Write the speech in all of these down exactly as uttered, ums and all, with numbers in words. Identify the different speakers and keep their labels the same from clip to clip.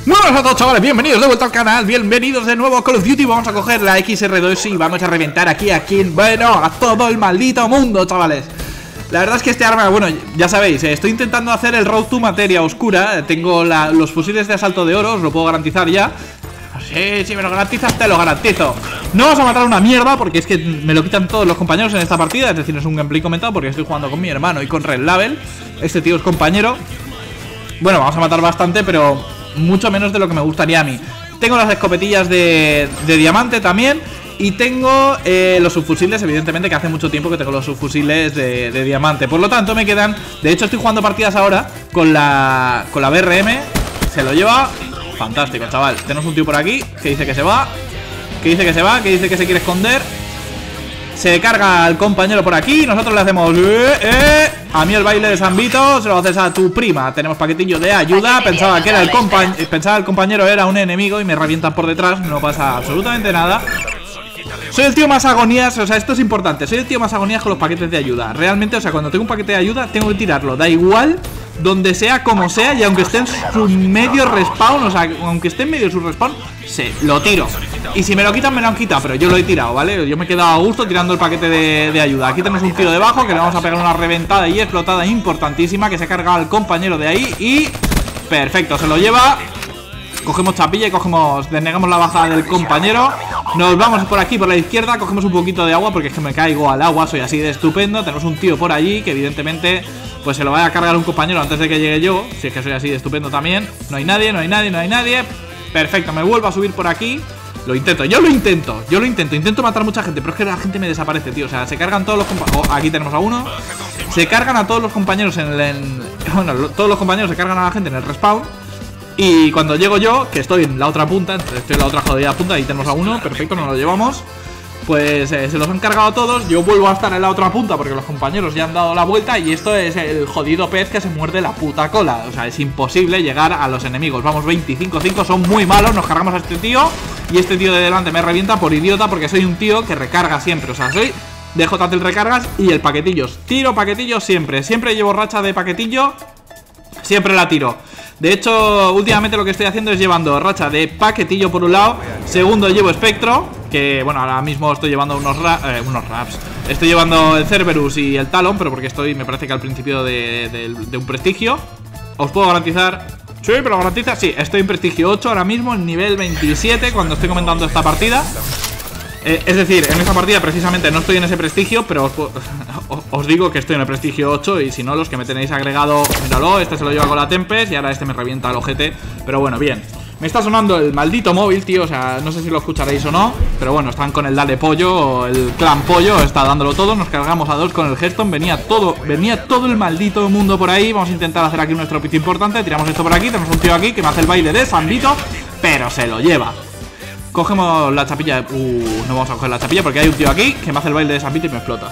Speaker 1: Muy buenas a todos, chavales, bienvenidos de vuelta al canal. Bienvenidos de nuevo a Call of Duty. Vamos a coger la X R dos y vamos a reventar aquí a quien, bueno, a todo el maldito mundo, chavales. La verdad es que este arma, bueno, ya sabéis, eh, estoy intentando hacer el Road to Materia Oscura. Tengo la, los fusiles de asalto de oro, os lo puedo garantizar ya. Sí, si me lo garantizas, te lo garantizo. No vamos a matar una mierda porque es que me lo quitan todos los compañeros en esta partida. Es decir, es un gameplay comentado porque estoy jugando con mi hermano y con Red Label. Este tío es compañero. Bueno, vamos a matar bastante, pero mucho menos de lo que me gustaría a mí. Tengo las escopetillas de, de diamante también. Y tengo eh, los subfusiles, evidentemente que hace mucho tiempo que tengo los subfusiles de, de diamante. Por lo tanto me quedan, de hecho estoy jugando partidas ahora con la, con la B R M. Se lo lleva, fantástico, chaval. Tenemos un tío por aquí que dice que se va, que dice que se va, que dice que se quiere esconder. Se carga al compañero por aquí. Nosotros le hacemos eh, eh. A mí el baile de San Vito se lo haces a tu prima. Tenemos paquetillo de ayuda. Pensaba que era el compañero, pensaba el compañero era un enemigo y me revientan por detrás. No pasa absolutamente nada. Soy el tío más agonías, o sea, esto es importante. Soy el tío más agonías con los paquetes de ayuda. Realmente, o sea, cuando tengo un paquete de ayuda tengo que tirarlo, da igual donde sea, como sea. Y aunque esté en su medio respawn, o sea, aunque esté en medio de su respawn, se lo tiro. Y si me lo quitan, me lo han quitado, pero yo lo he tirado, ¿vale? Yo me he quedado a gusto tirando el paquete de, de ayuda. Aquí tenemos un tío debajo que le vamos a pegar una reventada y explotada importantísima, que se ha cargado al compañero de ahí. Y perfecto, se lo lleva. Cogemos chapilla y cogemos, denegamos la bajada del compañero. Nos vamos por aquí, por la izquierda. Cogemos un poquito de agua porque es que me caigo al agua. Soy así de estupendo. Tenemos un tío por allí que evidentemente pues se lo va a cargar un compañero antes de que llegue yo. Si es que soy así de estupendo también. No hay nadie, no hay nadie, no hay nadie. Perfecto, me vuelvo a subir por aquí. Lo intento, yo lo intento, yo lo intento. Intento matar mucha gente, pero es que la gente me desaparece, tío. O sea, se cargan todos los compañeros. Oh, aquí tenemos a uno. Se cargan a todos los compañeros en el... En... Bueno, todos los compañeros se cargan a la gente en el respawn. Y cuando llego yo, que estoy en la otra punta, estoy en la otra jodida punta, ahí tenemos a uno, perfecto, nos lo llevamos. Pues eh, se los han cargado todos, yo vuelvo a estar en la otra punta porque los compañeros ya han dado la vuelta. Y esto es el jodido pez que se muerde la puta cola. O sea, es imposible llegar a los enemigos. Vamos veinticinco cinco, son muy malos, nos cargamos a este tío. Y este tío de delante me revienta por idiota porque soy un tío que recarga siempre. O sea, soy de J T L recargas y el paquetillos. Tiro paquetillos siempre, siempre llevo racha de paquetillo. Siempre la tiro. De hecho, últimamente lo que estoy haciendo es llevando racha de paquetillo por un lado. Segundo, llevo espectro, que bueno, ahora mismo estoy llevando unos, ra eh, unos raps. Estoy llevando el Cerberus y el Talon, pero porque estoy, me parece que al principio de, de, de un prestigio. Os puedo garantizar. Sí, pero garantiza, sí, estoy en prestigio ocho ahora mismo, en nivel veintisiete cuando estoy comentando esta partida. Eh, es decir, en esta partida precisamente no estoy en ese prestigio, pero os, os digo que estoy en el prestigio ocho. Y si no, los que me tenéis agregado, míralo, este se lo lleva con la Tempest y ahora este me revienta el ojete. Pero bueno, bien. Me está sonando el maldito móvil, tío, o sea, no sé si lo escucharéis o no. Pero bueno, están con el Dale Pollo, el Clan Pollo, está dándolo todo. Nos cargamos a dos con el Headstone, venía todo, venía todo el maldito mundo por ahí. Vamos a intentar hacer aquí nuestro piso importante. Tiramos esto por aquí, tenemos un tío aquí que me hace el baile de San Vito, pero se lo lleva. Cogemos la chapilla de... Uh, no vamos a coger la chapilla porque hay un tío aquí que me hace el baile de San Vito y me explota.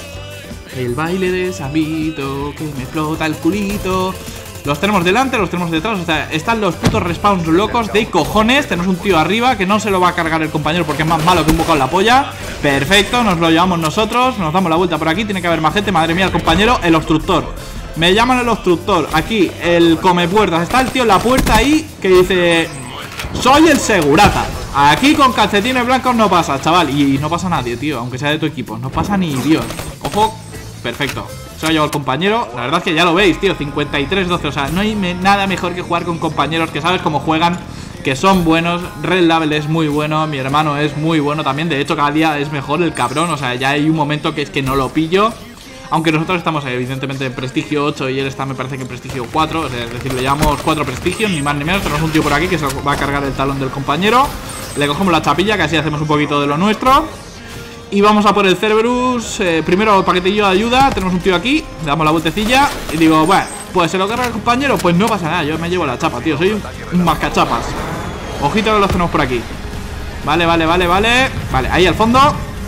Speaker 1: El baile de San Vito que me explota el culito. Los tenemos delante, los tenemos detrás. O sea, están los putos respawns locos de cojones. Tenemos un tío arriba que no se lo va a cargar el compañero porque es más malo que un bocado en la polla. Perfecto, nos lo llevamos nosotros. Nos damos la vuelta por aquí, tiene que haber más gente. Madre mía, el compañero, el obstructor. Me llaman el obstructor. Aquí, el come puertas. Está el tío en la puerta ahí que dice... Soy el segurata. Aquí con calcetines blancos no pasa, chaval. Y no pasa nadie, tío, aunque sea de tu equipo. No pasa ni Dios. Ojo, perfecto. Se ha llevado el compañero. La verdad es que ya lo veis, tío, cincuenta y tres doce. O sea, no hay me nada mejor que jugar con compañeros que sabes cómo juegan, que son buenos. Red Label es muy bueno, mi hermano es muy bueno también. De hecho, cada día es mejor el cabrón. O sea, ya hay un momento que es que no lo pillo. Aunque nosotros estamos evidentemente en prestigio ocho y él está, me parece que en prestigio cuatro. Es decir, le llevamos cuatro prestigios, ni más ni menos. Tenemos un tío por aquí que se va a cargar el talón del compañero. Le cogemos la chapilla, que así hacemos un poquito de lo nuestro. Y vamos a por el Cerberus. eh, Primero el paquetillo de ayuda. Tenemos un tío aquí, le damos la vueltecilla. Y digo, bueno, pues se lo carga el compañero. Pues no pasa nada, yo me llevo la chapa, tío. Soy un, un mascachapas. Ojito que los tenemos por aquí. Vale, vale, vale, vale. Vale, ahí al fondo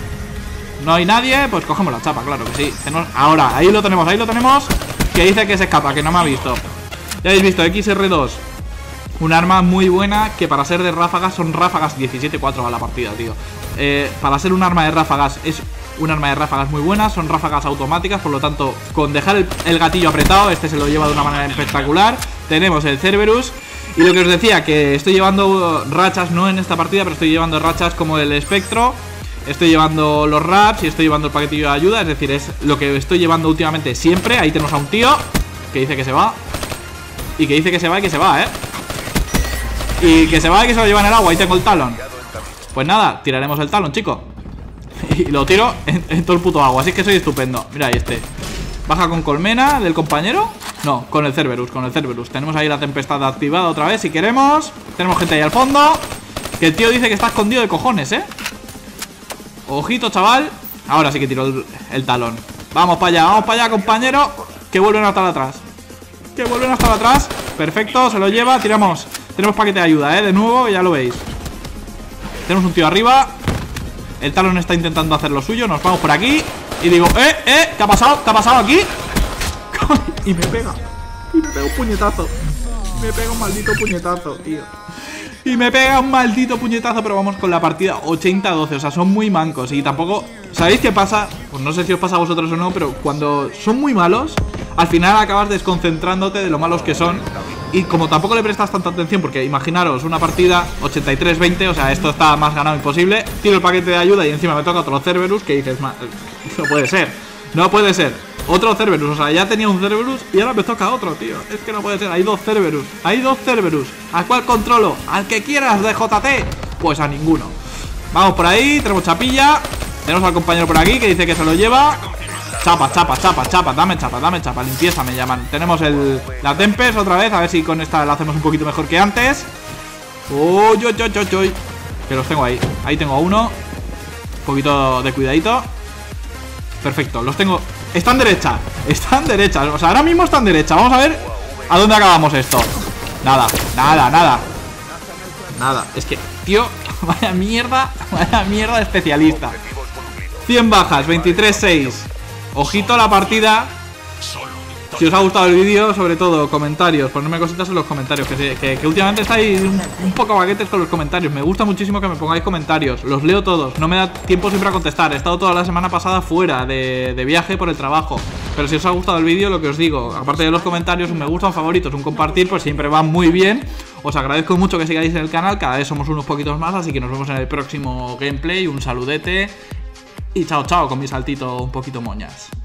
Speaker 1: no hay nadie, pues cogemos la chapa, claro que sí. Tenemos... Ahora, ahí lo tenemos, ahí lo tenemos. Que dice que se escapa, que no me ha visto. Ya habéis visto, X R dos. Un arma muy buena, que para ser de ráfagas son ráfagas. Diecisiete cuatro a la partida, tío. eh, Para ser un arma de ráfagas es un arma de ráfagas muy buena. Son ráfagas automáticas, por lo tanto, con dejar el, el gatillo apretado, este se lo lleva de una manera espectacular. Tenemos el Cerberus. Y lo que os decía, que estoy llevando rachas, no en esta partida, pero estoy llevando rachas como el espectro. Estoy llevando los raps y estoy llevando el paquetillo de ayuda. Es decir, es lo que estoy llevando últimamente siempre. Ahí tenemos a un tío que dice que se va. Y que dice que se va y que se va, ¿eh? Y que se va y que se lo lleva en el agua. Ahí tengo el talón. Pues nada, tiraremos el talón, chico. Y lo tiro en, en todo el puto agua. Así que soy estupendo. Mira, ahí este. Baja con colmena del compañero. No, con el Cerberus, con el Cerberus. Tenemos ahí la tempestad activada otra vez si queremos. Tenemos gente ahí al fondo. Que el tío dice que está escondido de cojones, ¿eh? Ojito, chaval. Ahora sí que tiro el, el talón. Vamos para allá, vamos para allá, compañero. Que vuelven a estar atrás. Que vuelven a estar atrás. Perfecto, se lo lleva, tiramos. Tenemos paquete de ayuda, ¿eh? De nuevo, ya lo veis. Tenemos un tío arriba. El talón está intentando hacer lo suyo. Nos vamos por aquí. Y digo, eh, eh, ¿qué ha pasado? ¿Qué ha pasado aquí? Y me pega. Y me pega un puñetazo. Me pega un maldito puñetazo, tío. Y me pega un maldito puñetazo. Pero vamos con la partida ochenta a doce. O sea, son muy mancos. Y tampoco... ¿Sabéis qué pasa? Pues no sé si os pasa a vosotros o no, pero cuando son muy malos, al final acabas desconcentrándote de lo malos que son. Y como tampoco le prestas tanta atención, porque imaginaros una partida ochenta y tres veinte, o sea, esto está más ganado imposible. Tiro el paquete de ayuda y encima me toca otro Cerberus, que dices, no puede ser, no puede ser. Otro Cerberus, o sea, ya tenía un Cerberus y ahora me toca otro, tío. Es que no puede ser, hay dos Cerberus, hay dos Cerberus. ¿A cuál controlo? Al que quieras de J T, pues a ninguno. Vamos por ahí, tenemos chapilla. Tenemos al compañero por aquí que dice que se lo lleva. Chapa, chapa, chapa, chapa, dame chapa, dame chapa, limpieza me llaman. Tenemos el, la Tempest otra vez, a ver si con esta la hacemos un poquito mejor que antes. Uy, uy, uy, uy, uy. Que los tengo ahí, ahí tengo a uno. Un poquito de cuidadito. Perfecto, los tengo. Están derecha, están derecha. O sea, ahora mismo están derecha, vamos a ver a dónde acabamos esto. Nada, nada, nada. Nada, es que, tío, vaya mierda, vaya mierda de especialista. Cien bajas, veintitrés seis. Ojito a la partida. Si os ha gustado el vídeo, sobre todo comentarios, ponerme cositas en los comentarios. Que, que, que últimamente estáis un, un poco baguetes con los comentarios. Me gusta muchísimo que me pongáis comentarios. Los leo todos, no me da tiempo siempre a contestar. He estado toda la semana pasada fuera de, de viaje por el trabajo. Pero si os ha gustado el vídeo, lo que os digo, aparte de los comentarios, un me gusta, un favorito, un compartir, pues siempre va muy bien. Os agradezco mucho que sigáis en el canal. Cada vez somos unos poquitos más, así que nos vemos en el próximo gameplay. Un saludete y chao chao con mi saltito un poquito moñas.